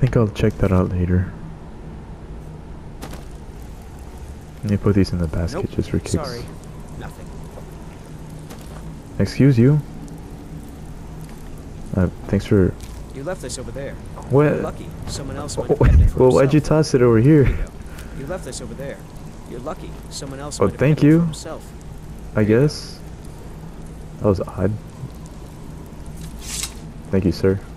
think I'll check that out later. Let me put these in the basket just for kicks. Sorry. Nothing. Excuse you? Thanks for... You left this over there. What? You're lucky. Someone else might have kept it for Well, why'd you himself. toss it over here? You left this over there. You're lucky. Someone else Oh, might have thank kept it you. for himself. I guess. That was odd. Thank you, sir.